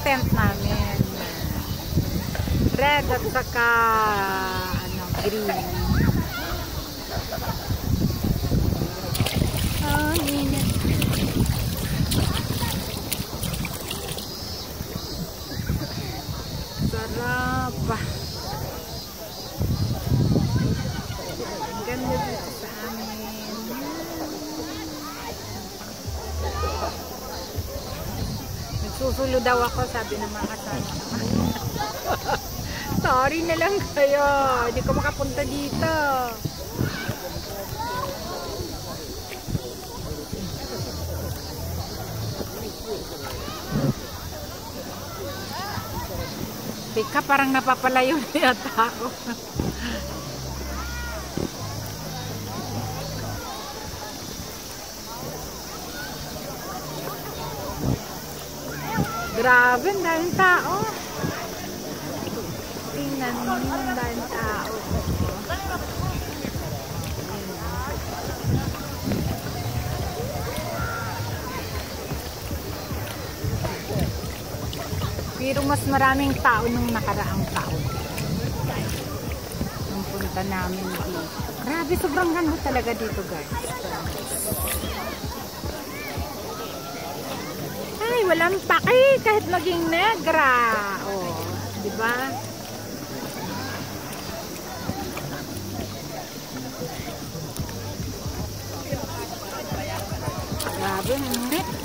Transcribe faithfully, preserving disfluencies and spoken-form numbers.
tent namin. Red at saka ano, green. Oh, init. Sarap. Ang ganda dito sa amin. Nagsusulo daw ako, sabi ng mga kasama. Sorry na lang kayo. Hindi ko makapunta dito. Teka, parang napapalayo na yata ako. Grabe, ang daming tao. Tingnan mo, ang daming tao. Pero mas maraming tao nung nakaraang taon. Nung punta namin dito. Grabe, sobrang ganda talaga dito, guys. Ay, walang paki kahit maging negra. Oh, di ba? Grabe,